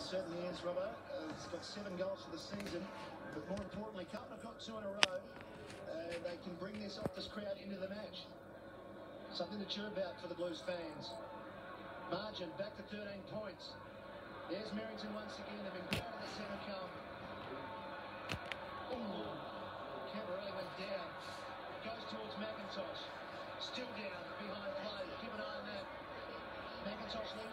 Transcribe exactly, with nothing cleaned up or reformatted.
certainly is, Robbo. Uh, he's got seven goals for the season, but more importantly, Carlton have got two in a row. Uh, they can bring this Optus crowd into the match. Something to cheer about for the Blues fans. Margin back to thirteen points. There's Merrington once again. They've been proud of the centre come. Ooh, Camberley went down. Goes towards McIntosh. Still down behind play. Keep an eye on that. McIntosh